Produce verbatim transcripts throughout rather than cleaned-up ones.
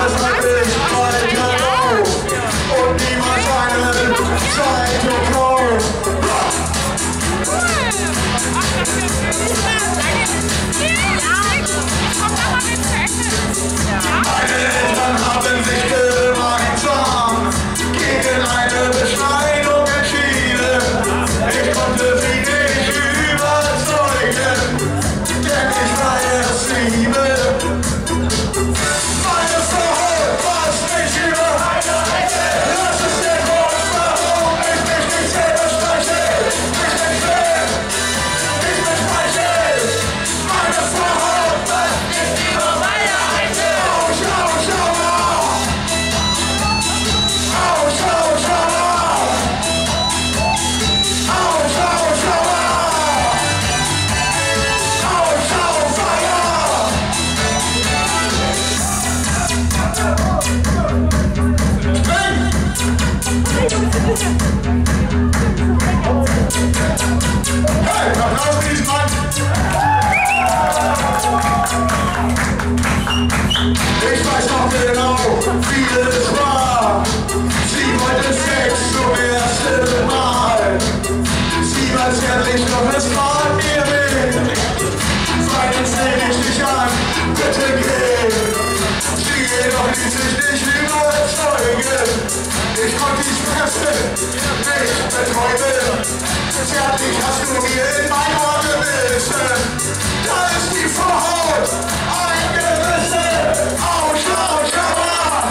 Ich weiß noch genau, wie es war. Sie wollte Sex zum ersten Mal. Sie war zärtlich, doch es war mir weh. Weinen seh ich dich an, bitte geh. Sie jedoch ließ sich nicht überzeugen. Ich konnte die Fresse nicht betäuben. Zärtlich hast du mir in mein Ohr gebissen. Da ist die Vorhaut eingerissen. Autsch, Autsch, Aua!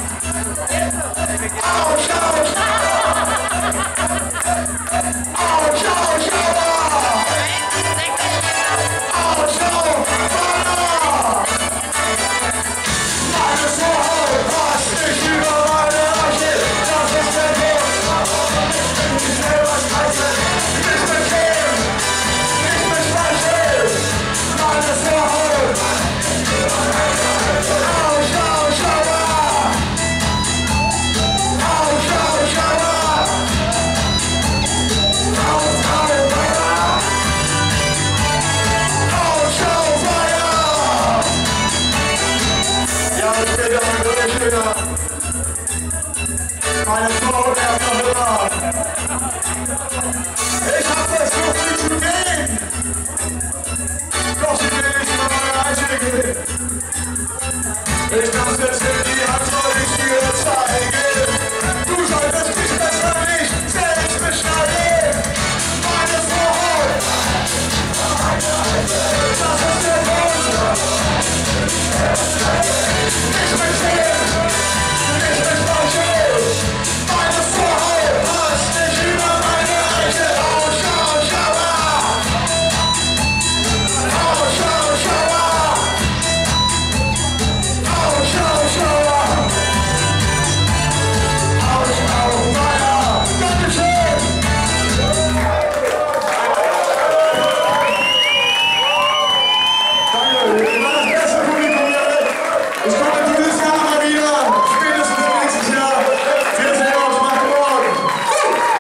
Autsch, Autsch, Aua! Autsch, Autsch, Aua! Autsch, Autsch, Aua! Meine Vorhaut passt nicht über meine Arche. Das ist der Grund, ich bin selber scheiße. Nicht mit dem, nicht mit Falschem. Meine Vorhaut. Autsch, Autsch, Aua! Autsch, Autsch, Aua! Autsch, Autsch, Aua! Autsch, Autsch, Aua! Ja, ich bin da, ich bin da. Meine